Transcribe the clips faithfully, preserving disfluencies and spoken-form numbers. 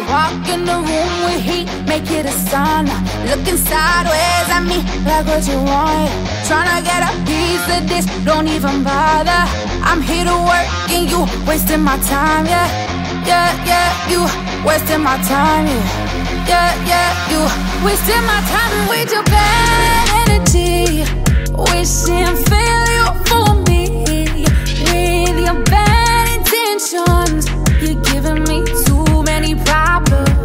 walk in the room with heat, make it a sauna. Looking sideways at me like what you want. Tryna get a piece of this, don't even bother. I'm here to work and you wasting my time, yeah. Yeah, yeah, you wasting my time, yeah. Yeah, yeah, you wasting my time with your bad energy. Wishing failure for me with your bad intentions. You're giving me too many problems.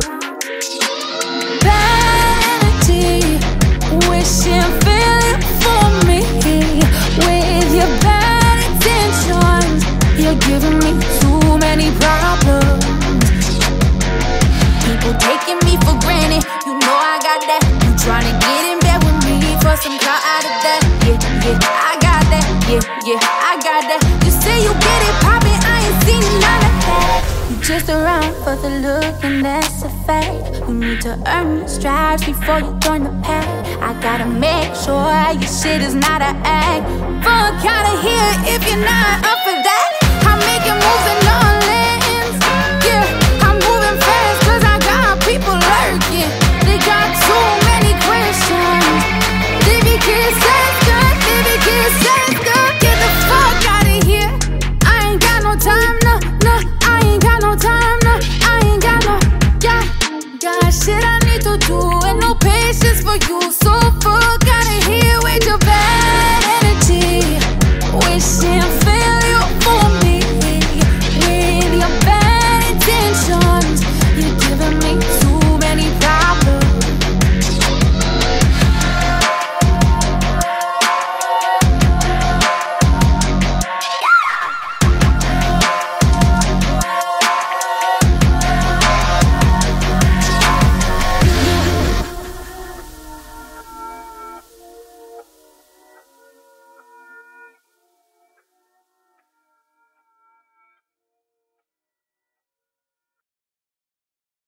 Bad energy, wishing failure for me with your bad intentions. You're giving me too many problems. People taking me for granted, you know I got that. You tryna get in bed with me for some clout out of that. Yeah, yeah, I got that. Yeah, yeah, I got that. You say you get it poppin', I ain't seen none of that. You just around for the look and that's a fact. You need to earn your stripes before you join the pack. I gotta make sure your shit is not an act. Fuck outta here if you're not